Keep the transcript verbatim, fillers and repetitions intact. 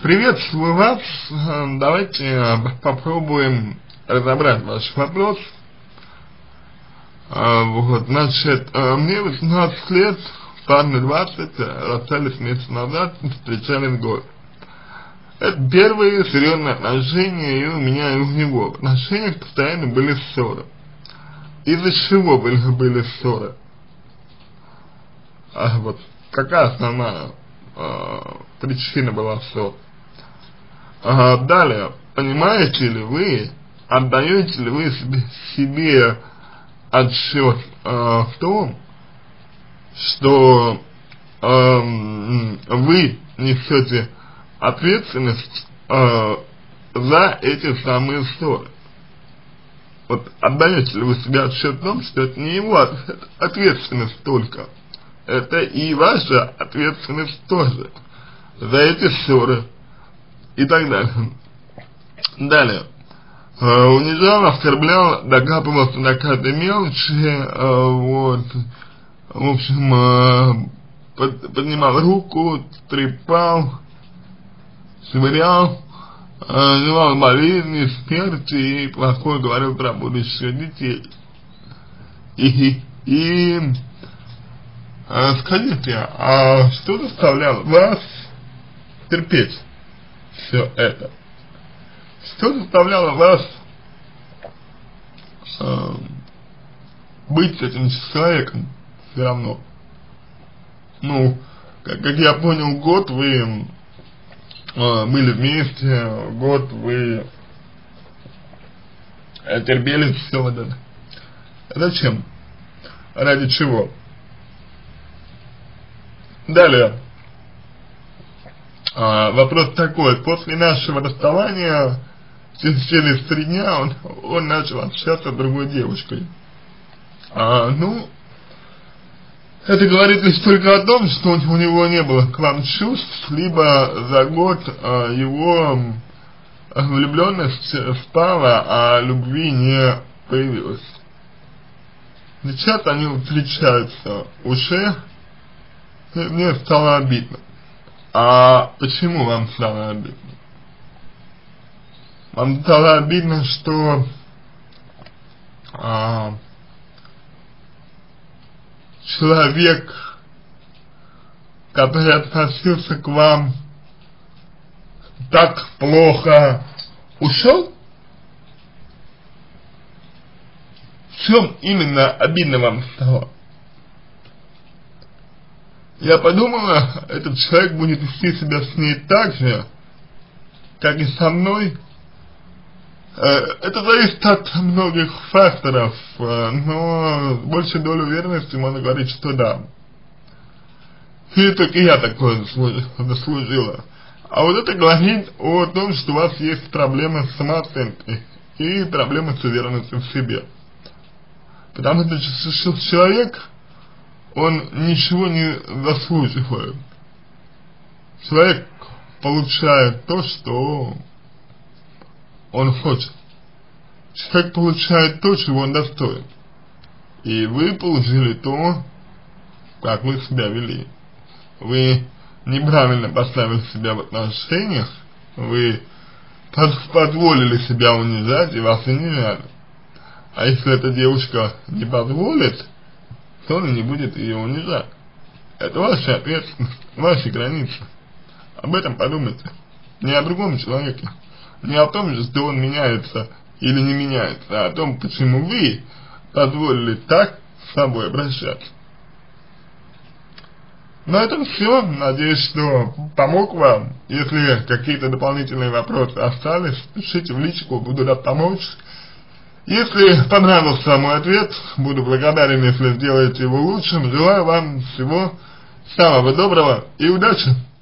Приветствую вас. Давайте попробуем разобрать ваш вопрос. Вот, значит, мне восемнадцать лет, парню двадцать, расстались месяц назад, встречались год. Это первые серьезные отношения и у меня, и у него. В отношениях постоянно были ссоры. Из-за чего были, были ссоры? А вот какая основная а, причина была ссор? А, далее, понимаете ли вы, отдаете ли вы себе, себе отчет а, в том, что а, вы несете ответственность а, за эти самые ссоры? Вот отдаете ли вы себе отчет в том, что это не его ответственность только, это и ваша ответственность тоже за эти ссоры и так далее. Далее. Э, унижал, оскорблял, докапывался до каждой мелочи, э, вот, в общем, э, под, поднимал руку, трепал, швырял, называл болезни, смерти и плохое говорил про будущее детей. И, и а, скажите, а что заставляло вас терпеть все это? Что заставляло вас а, быть этим человеком все равно? Ну, как, как я понял, год вы были вместе, год вы терпели все вот это. Зачем? Ради чего? Далее. А, вопрос такой. После нашего расставания, через три дня он, он начал общаться с другой девушкой. А, ну, это говорит лишь только о том, что у него не было к вам чувств, либо за год а, его влюбленность спала, а любви не появилось. Сейчас они встречаются уже, и мне стало обидно. А почему вам стало обидно? Вам стало обидно, что а, человек, который относился к вам так плохо, ушел? В чем именно обидно вам стало? Я подумала, этот человек будет вести себя с ней так же, как и со мной. Это зависит от многих факторов, но с большей долей уверенности можно говорить, что да. И только я такое заслужила. А вот это говорит о том, что у вас есть проблемы с самооценкой и проблемы с уверенностью в себе. Потому что человек, он ничего не заслуживает. Человек получает то, что он хочет. Человек получает то, чего он достоин. И вы получили то, как вы себя вели. Вы неправильно поставили себя в отношениях, вы позволили себя унижать, и вас унижали. А если эта девушка не позволит, то он не будет ее унижать. Это ваша ответственность, ваши границы. Об этом подумайте. Не о другом человеке. Не о том, что он меняется или не меняется, а о том, почему вы позволили так с собой обращаться. На этом все. Надеюсь, что помог вам. Если какие-то дополнительные вопросы остались, пишите в личку, буду рад помочь. Если понравился мой ответ, буду благодарен, если сделаете его лучшим. Желаю вам всего самого доброго и удачи!